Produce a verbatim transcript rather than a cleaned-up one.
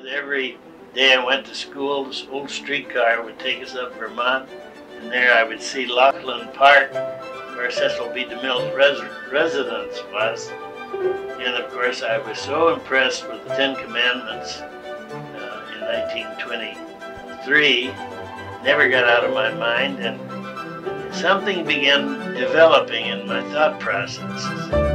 every day I went to school, this old streetcar would take us up Vermont, and there I would see Laughlin Park, where Cecil B. DeMille's res residence was. And of course I was so impressed with the Ten Commandments uh, in nineteen twenty-three, never got out of my mind, and something began developing in my thought processes.